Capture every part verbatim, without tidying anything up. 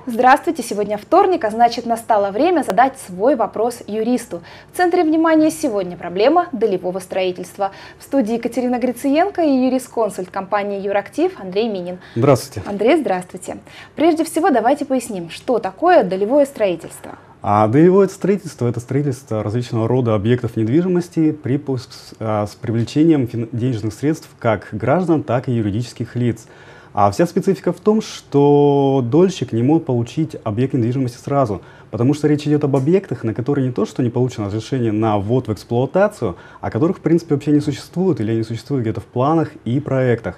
Здравствуйте! Сегодня вторник, а значит настало время задать свой вопрос юристу. В центре внимания сегодня проблема долевого строительства. В студии Екатерина Грициенко и юрисконсульт компании Юрактив Андрей Минин. Здравствуйте. Андрей, здравствуйте. Прежде всего давайте поясним, что такое долевое строительство. А долевое строительство – это строительство различного рода объектов недвижимости при, с привлечением денежных средств как граждан, так и юридических лиц. А вся специфика в том, что дольщик не может получить объект недвижимости сразу, потому что речь идет об объектах, на которые не то, что не получено разрешение на ввод в эксплуатацию, а которых, в принципе, вообще не существует или не существует где-то в планах и проектах.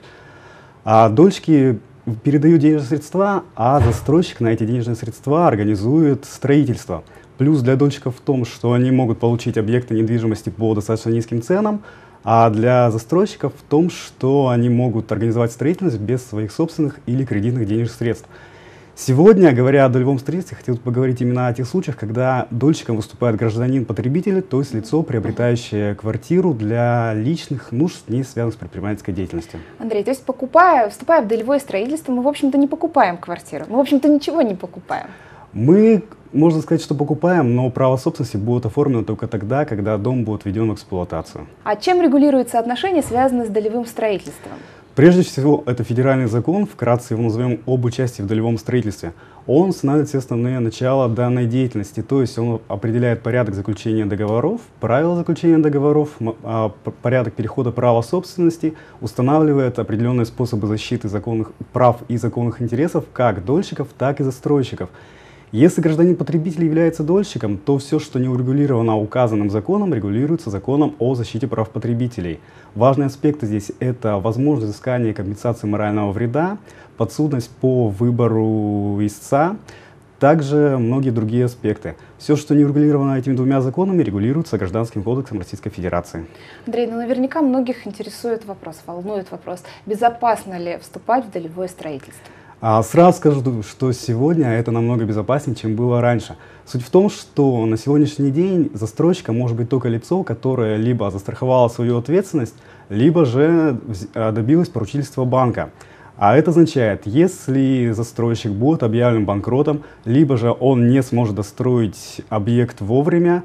А дольщики передают денежные средства, а застройщик на эти денежные средства организует строительство. Плюс для дольщиков в том, что они могут получить объекты недвижимости по достаточно низким ценам, а для застройщиков в том, что они могут организовать строительность без своих собственных или кредитных денежных средств. Сегодня, говоря о долевом строительстве, хотел бы поговорить именно о тех случаях, когда дольщиком выступает гражданин-потребитель, то есть лицо, приобретающее квартиру для личных нужд, не связанных с предпринимательской деятельностью. Андрей, то есть покупая, вступая в долевое строительство, мы, в общем-то, не покупаем квартиру, мы, в общем-то, ничего не покупаем. Мы, можно сказать, что покупаем, но право собственности будет оформлено только тогда, когда дом будет введен в эксплуатацию. А чем регулируются отношения, связанные с долевым строительством? Прежде всего, это федеральный закон, вкратце его назовем об участии в долевом строительстве. Он устанавливает все основные начала данной деятельности, то есть он определяет порядок заключения договоров, правила заключения договоров, порядок перехода права собственности, устанавливает определенные способы защиты законных прав и законных интересов как дольщиков, так и застройщиков. Если гражданин-потребитель является дольщиком, то все, что не урегулировано указанным законом, регулируется законом о защите прав потребителей. Важные аспекты здесь – это возможность взыскания компенсации морального вреда, подсудность по выбору истца, также многие другие аспекты. Все, что не урегулировано этими двумя законами, регулируется Гражданским кодексом Российской Федерации. Андрей, ну наверняка многих интересует вопрос, волнует вопрос, безопасно ли вступать в долевое строительство? Сразу скажу, что сегодня это намного безопаснее, чем было раньше. Суть в том, что на сегодняшний день застройщиком может быть только лицо, которое либо застраховало свою ответственность, либо же добилось поручительства банка. А это означает, если застройщик будет объявлен банкротом, либо же он не сможет достроить объект вовремя,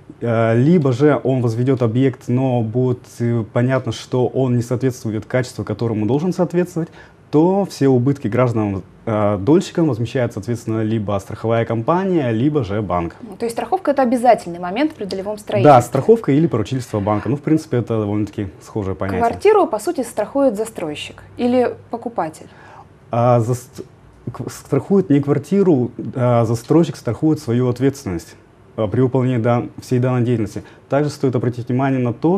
либо же он возведет объект, но будет понятно, что он не соответствует качеству, которому должен соответствовать, то все убытки гражданам-дольщикам возмещает, соответственно, либо страховая компания, либо же банк. То есть страховка – это обязательный момент при долевом строительстве? Да, страховка или поручительство банка. Ну, в принципе, это довольно-таки схожее понятие. Квартиру, по сути, страхует застройщик или покупатель? А, за... Страхует не квартиру, а застройщик страхует свою ответственность при выполнении дан... всей данной деятельности. Также стоит обратить внимание на то,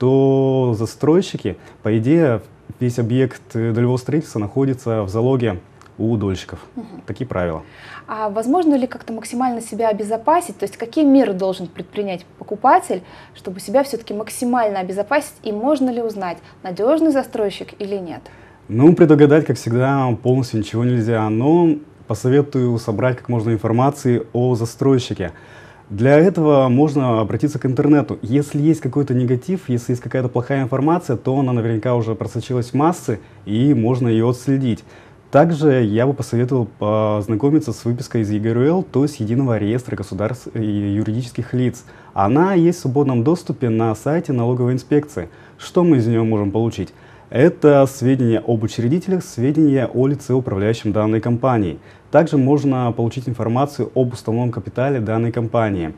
что застройщики, по идее, весь объект долевого строительства находится в залоге у дольщиков. Угу. Такие правила. А возможно ли как-то максимально себя обезопасить? То есть какие меры должен предпринять покупатель, чтобы себя все-таки максимально обезопасить? И можно ли узнать, надежный застройщик или нет? Ну, предугадать, как всегда, полностью ничего нельзя. Но посоветую собрать как можно информации о застройщике. Для этого можно обратиться к интернету. Если есть какой-то негатив, если есть какая-то плохая информация, то она наверняка уже просочилась в массы, и можно ее отследить. Также я бы посоветовал познакомиться с выпиской из Е Г Р У Л, то есть Единого реестра государств и юридических лиц. Она есть в свободном доступе на сайте налоговой инспекции. Что мы из нее можем получить? Это сведения об учредителях, сведения о лице, управляющем данной компанией. Также можно получить информацию об уставном капитале данной компании.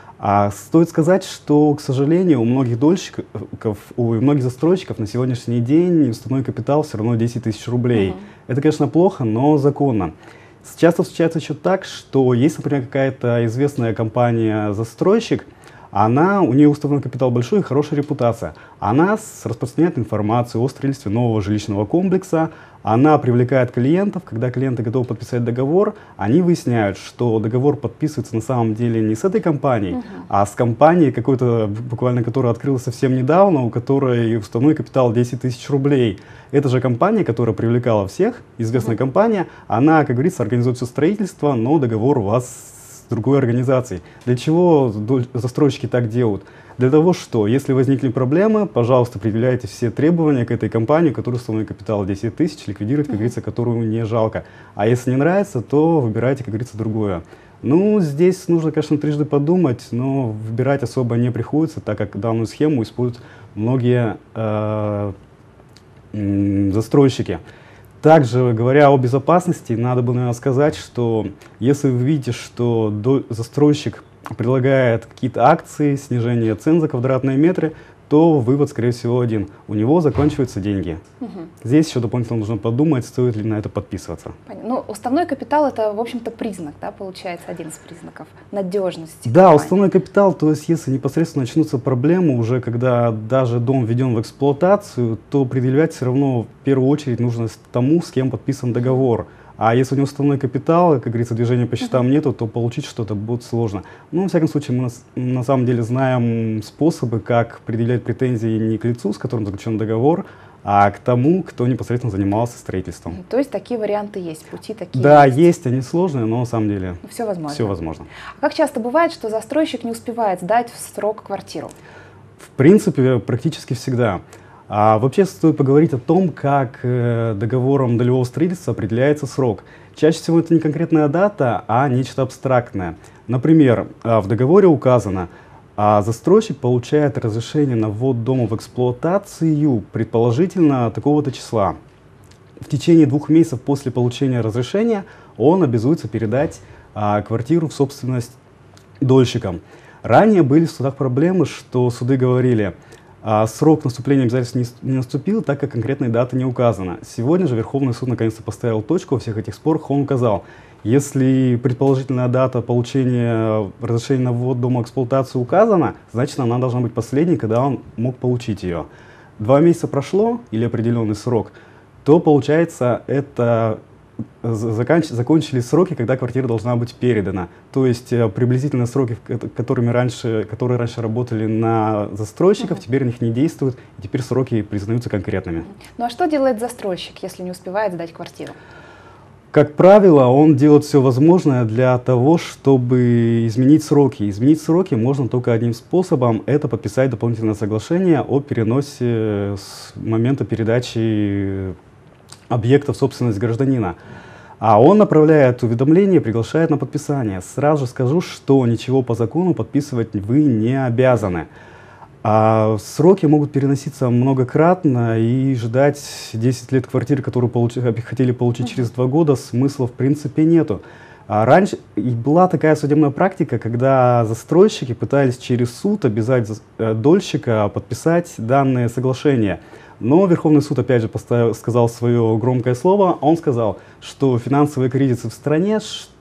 А стоит сказать, что, к сожалению, у многих дольщиков, у многих застройщиков на сегодняшний день уставной капитал все равно десять тысяч рублей. Uh-huh. Это, конечно, плохо, но законно. Часто встречается еще так, что есть, например, какая-то известная компания-застройщик, она, у нее уставной капитал большой и хорошая репутация. Она распространяет информацию о строительстве нового жилищного комплекса, она привлекает клиентов. Когда клиенты готовы подписать договор, они выясняют, что договор подписывается на самом деле не с этой компанией, uh-huh. а с компанией, какой-то, буквально которая открылась совсем недавно, у которой уставной капитал десять тысяч рублей. Эта же компания, которая привлекала всех, известная uh-huh. компания, она, как говорится, организует все строительство, но договор у вас другой организацией. Для чего застройщики так делают? Для того, что если возникли проблемы, пожалуйста, предъявляйте все требования к этой компании, которая установит капитал десять тысяч, ликвидирует, как говорится, которую не жалко. А если не нравится, то выбирайте, как говорится, другое. Ну, здесь нужно, конечно, трижды подумать, но выбирать особо не приходится, так как данную схему используют многие э, застройщики. Также, говоря о безопасности, надо бы, наверное, сказать, что если вы видите, что застройщик предлагает какие-то акции, снижение цен за квадратные метры, то вывод, скорее всего, один. У него заканчиваются деньги. Угу. Здесь еще дополнительно нужно подумать, стоит ли на это подписываться. Понятно. Ну, уставной капитал — это, в общем-то, признак, да, получается, один из признаков надежности. Да, компании. Уставной капитал, то есть если непосредственно начнутся проблемы, уже когда даже дом введен в эксплуатацию, то предъявлять все равно в первую очередь нужно тому, с кем подписан договор. А если у него уставной капитал, как говорится, движения по счетам нету, то получить что-то будет сложно. Ну, во всяком случае, мы на, на самом деле знаем способы, как предъявлять претензии не к лицу, с которым заключен договор, а к тому, кто непосредственно занимался строительством. То есть такие варианты есть, пути такие Да, есть? есть, они сложные, но на самом деле все возможно. Все возможно. А как часто бывает, что застройщик не успевает сдать в срок квартиру? В принципе, практически всегда. А вообще стоит поговорить о том, как э, договором долевого строительства определяется срок. Чаще всего это не конкретная дата, а нечто абстрактное. Например, э, в договоре указано, а застройщик получает разрешение на ввод дома в эксплуатацию, предположительно, такого-то числа. В течение двух месяцев после получения разрешения он обязуется передать э, квартиру в собственность дольщикам. Ранее были в судах проблемы, что суды говорили, А срок наступления обязательств не, не наступил, так как конкретной даты не указано. Сегодня же Верховный суд наконец-то поставил точку во всех этих спорах. Он указал, если предположительная дата получения разрешения на ввод дома в эксплуатацию указана, значит она должна быть последней, когда он мог получить ее. Два месяца прошло или определенный срок, то получается это Заканч... закончились сроки, когда квартира должна быть передана. То есть э, приблизительно сроки, которыми раньше, которые раньше работали на застройщиков, uh-huh. теперь у них не действуют, и теперь сроки признаются конкретными. Uh-huh. Ну а что делает застройщик, если не успевает сдать квартиру? Как правило, он делает все возможное для того, чтобы изменить сроки. Изменить сроки можно только одним способом – это подписать дополнительное соглашение о переносе с момента передачи объекта в собственность гражданина. А он направляет уведомление, приглашает на подписание. Сразу же скажу, что ничего по закону подписывать вы не обязаны. А сроки могут переноситься многократно, и ждать десять лет квартиры, которую получ... хотели получить через два года, смысла в принципе нету. А раньше и была такая судебная практика, когда застройщики пытались через суд обязать дольщика подписать данное соглашение. Но Верховный суд опять же поставил, сказал свое громкое слово. Он сказал, что финансовые кризисы в стране,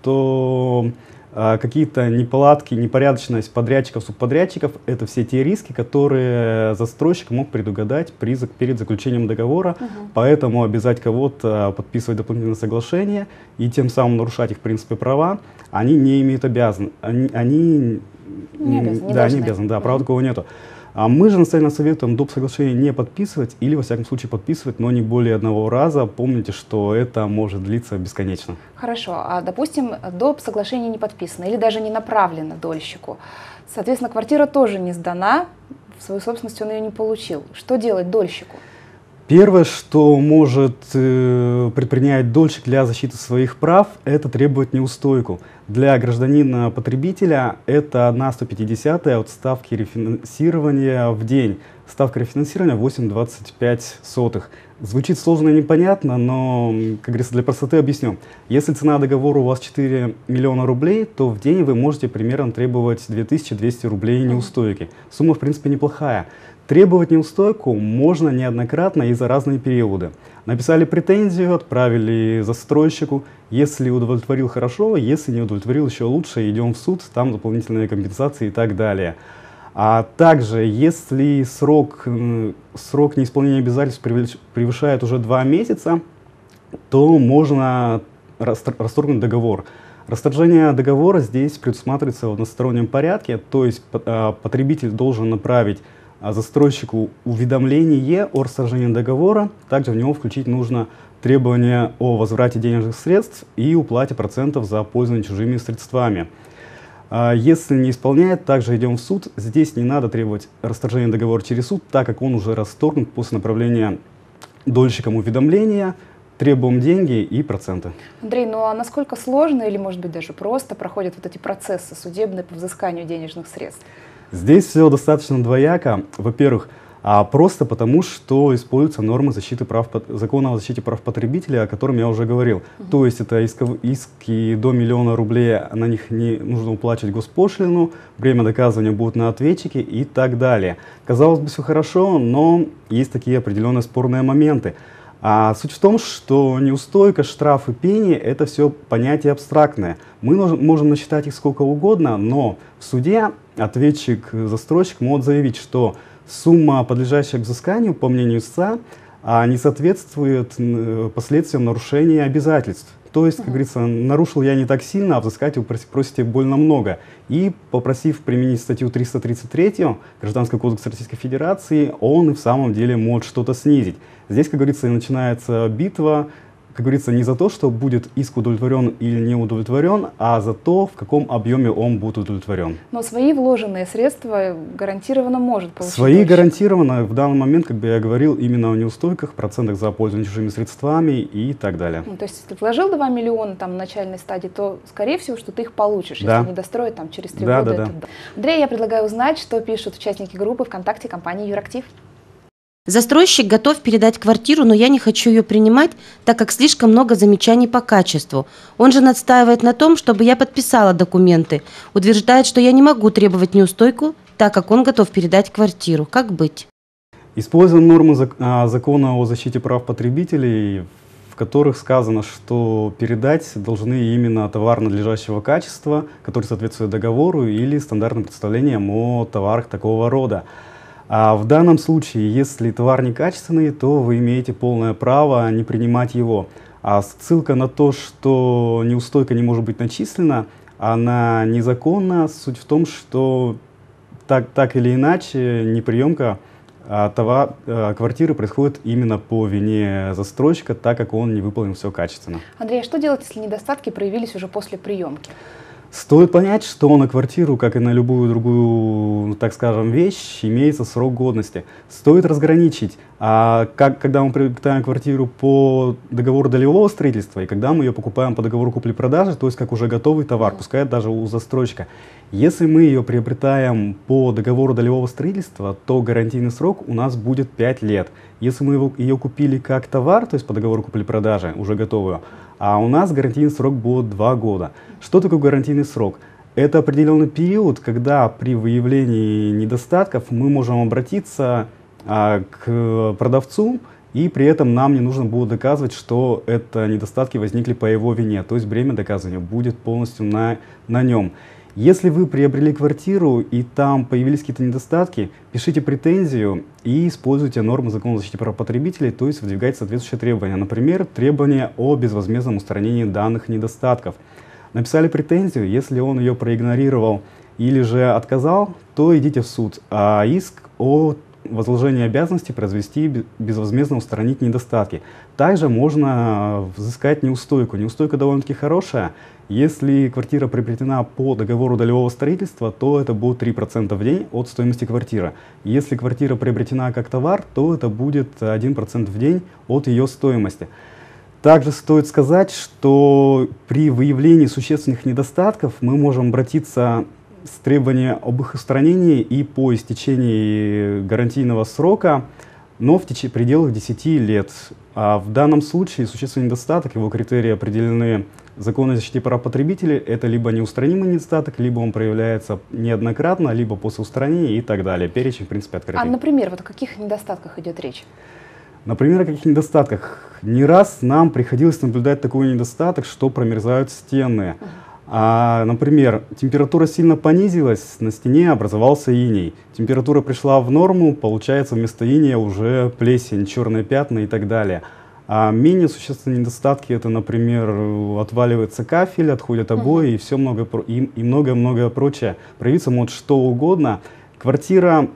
что э, какие-то неполадки, непорядочность подрядчиков, субподрядчиков – это все те риски, которые застройщик мог предугадать при, перед заключением договора. Угу. Поэтому обязать кого-то подписывать дополнительное соглашение и тем самым нарушать их, в принципе, права, они не имеют обязан, они, они не обязаны, не да, должны. не обязаны, да, права такого нету. А мы же настоятельно советуем доп. Соглашение не подписывать или, во всяком случае, подписывать, но не более одного раза. Помните, что это может длиться бесконечно. Хорошо. А, допустим, доп. Соглашение не подписано или даже не направлено дольщику. Соответственно, квартира тоже не сдана, в свою собственность он ее не получил. Что делать дольщику? Первое, что может э, предпринять дольщик для защиты своих прав, это требовать неустойку. Для гражданина-потребителя это одна сто пятидесятая от ставки рефинансирования в день. Ставка рефинансирования восемь целых двадцать пять сотых. Звучит сложно и непонятно, но, как говорится, для простоты объясню. Если цена договора у вас четыре миллиона рублей, то в день вы можете примерно требовать две тысячи двести рублей неустойки. Сумма, в принципе, неплохая. Требовать неустойку можно неоднократно и за разные периоды. Написали претензию, отправили застройщику. Если удовлетворил — хорошо, если не удовлетворил — еще лучше, идем в суд, там дополнительные компенсации и так далее. А также, если срок, срок неисполнения обязательств превышает уже два месяца, то можно расторгнуть договор. Расторжение договора здесь предусматривается в одностороннем порядке, то есть потребитель должен направить застройщику уведомление о расторжении договора. Также в него включить нужно требования о возврате денежных средств и уплате процентов за пользование чужими средствами. А если не исполняет, также идем в суд. Здесь не надо требовать расторжения договора через суд, так как он уже расторгнут после направления дольщикам уведомления. Требуем деньги и проценты. Андрей, ну а насколько сложно или, может быть, даже просто проходят вот эти процессы судебные по взысканию денежных средств? Здесь все достаточно двояко. Во-первых, а просто потому, что используются нормы защиты прав, закона о защите прав потребителя, о котором я уже говорил. Uh-huh. То есть это исков, иски до миллиона рублей, на них не нужно уплачивать госпошлину, время доказывания будет на ответчике и так далее. Казалось бы, все хорошо, но есть такие определенные спорные моменты. А суть в том, что неустойка, штрафы, пени – это все понятия абстрактные. Мы можем насчитать их сколько угодно, но в суде ответчик, застройщик может заявить, что сумма, подлежащая к взысканию, по мнению истца, не соответствует последствиям нарушения обязательств. То есть, как говорится, нарушил я не так сильно, а взыскать вы просите больно много. И, попросив применить статью триста тридцать три Гражданского кодекса Российской Федерации, он и в самом деле может что-то снизить. Здесь, как говорится, и начинается битва, как говорится, не за то, что будет иск удовлетворен или не удовлетворен, а за то, в каком объеме он будет удовлетворен. Но свои вложенные средства гарантированно может получить. Свои дольщик. Гарантированно в данный момент, как бы я говорил, именно о неустойках, процентах за пользование чужими средствами и так далее. Ну, то есть, если ты вложил два миллиона там, в начальной стадии, то, скорее всего, что ты их получишь, да. если не достроить там, через три да, года. Да, это... да. Андрей, я предлагаю узнать, что пишут участники группы ВКонтакте компании «Юрактив». Застройщик готов передать квартиру, но я не хочу ее принимать, так как слишком много замечаний по качеству. Он же настаивает на том, чтобы я подписала документы. Утверждает, что я не могу требовать неустойку, так как он готов передать квартиру. Как быть? Используем нормы закона о защите прав потребителей, в которых сказано, что передать должны именно товар надлежащего качества, который соответствует договору или стандартным представлениям о товарах такого рода. А в данном случае, если товар некачественный, то вы имеете полное право не принимать его. А ссылка на то, что неустойка не может быть начислена, она незаконна. Суть в том, что так, так или иначе неприемка а, товар, а, квартиры происходит именно по вине застройщика, так как он не выполнил все качественно. Андрей, а что делать, если недостатки проявились уже после приемки? Стоит понять, что на квартиру, как и на любую другую, так скажем, вещь, имеется срок годности. Стоит разграничить, а как, когда мы приобретаем квартиру по договору долевого строительства и когда мы ее покупаем по договору купли-продажи, то есть как уже готовый товар, пускай даже у застройщика. Если мы ее приобретаем по договору долевого строительства, то гарантийный срок у нас будет пять лет. Если мы его, ее купили как товар, то есть по договору купли-продажи, уже готовую, а у нас гарантийный срок будет два года. Что такое гарантийный срок? Это определенный период, когда при выявлении недостатков мы можем обратиться а, к продавцу, и при этом нам не нужно будет доказывать, что это недостатки возникли по его вине. То есть время доказывания будет полностью на, на нем. Если вы приобрели квартиру и там появились какие-то недостатки, пишите претензию и используйте нормы закона о защите прав потребителей, то есть выдвигайте соответствующие требования. Например, требования о безвозмездном устранении данных недостатков. Написали претензию, если он ее проигнорировал или же отказал, то идите в суд. А иск о возложении обязанности произвести безвозмездно устранить недостатки. Также можно взыскать неустойку. Неустойка довольно-таки хорошая. Если квартира приобретена по договору долевого строительства, то это будет три процента в день от стоимости квартиры. Если квартира приобретена как товар, то это будет один процент в день от ее стоимости. Также стоит сказать, что при выявлении существенных недостатков мы можем обратиться с требованием об их устранении и по истечении гарантийного срока, но в теч- пределах десяти лет. А в данном случае существенный недостаток, его критерии определены законом о защите прав потребителей, это либо неустранимый недостаток, либо он проявляется неоднократно, либо после устранения и так далее. Перечень, в принципе, открытый. А, например, вот о каких недостатках идет речь? Например, о каких недостатках? Не раз нам приходилось наблюдать такой недостаток, что промерзают стены. Uh-huh. А, например, температура сильно понизилась, на стене образовался иней. Температура пришла в норму, получается вместо иния уже плесень, черные пятна и так далее. А менее существенные недостатки — это, например, отваливается кафель, отходят обои uh-huh. и все много и, и многое-многое прочее. Проявиться может что угодно. Квартира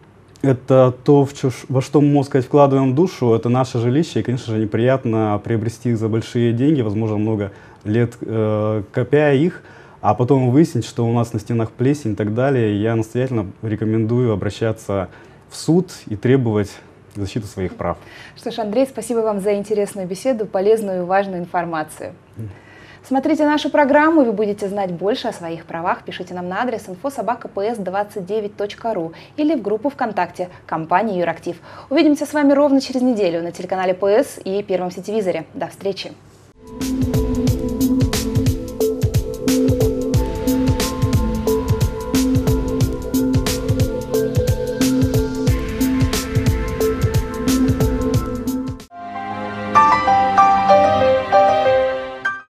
— это то, в чё, во что мы, можно сказать, вкладываем душу, это наше жилище, и, конечно же, неприятно приобрести за большие деньги, возможно, много лет э, копя их, а потом выяснить, что у нас на стенах плесень и так далее, я настоятельно рекомендую обращаться в суд и требовать защиты своих прав. Что ж, Андрей, спасибо вам за интересную беседу, полезную и важную информацию. Смотрите нашу программу, и вы будете знать больше о своих правах. Пишите нам на адрес инфо собака пэ эс двадцать девять точка ру или в группу ВКонтакте компании Юрактив. Увидимся с вами ровно через неделю на телеканале пэ эс и Первом сетевизоре. До встречи!